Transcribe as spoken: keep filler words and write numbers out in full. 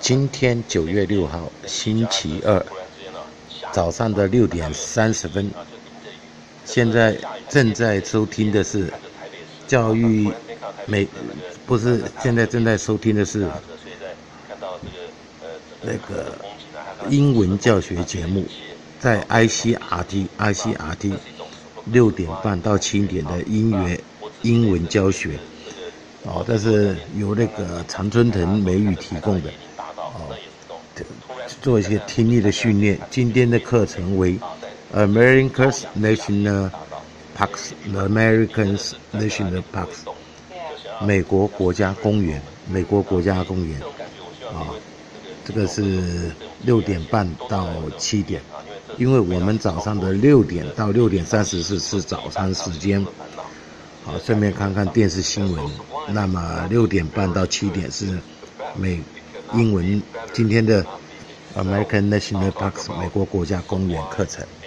今天九月六号，星期二，早上的六点三十分。现在正在收听的是教育美，不是现在正在收听的是那个英文教学节目，在 I C R T I C R T 六点半到七点的音乐英文教学。哦，这是由那个常春藤美语提供的，哦，做一些听力的训练。今天的课程为 America's National Parks，The American National Parks， 美国国家公园，美国国家公园，啊、哦，这个是六点半到七点，因为我们早上的六点到六点三十四是早餐时间。好，顺便看看电视新闻。那么六点半到七点是美英文今天的 American National Parks 美国国家公园课程。